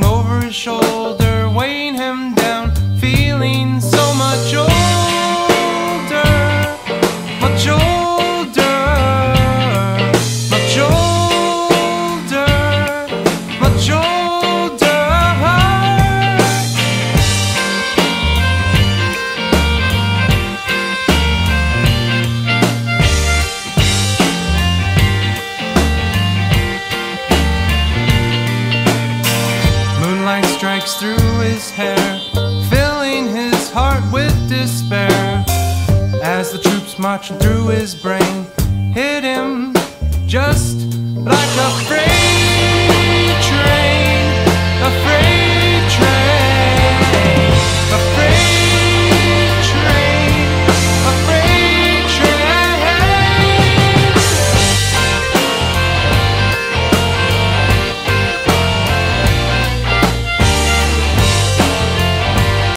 over his shoulder, weighing him down, feeling so much older, much older, much older, much older. Moonlight strikes through his hair, filling his heart with despair, as the troops marching through his brain hit him just like a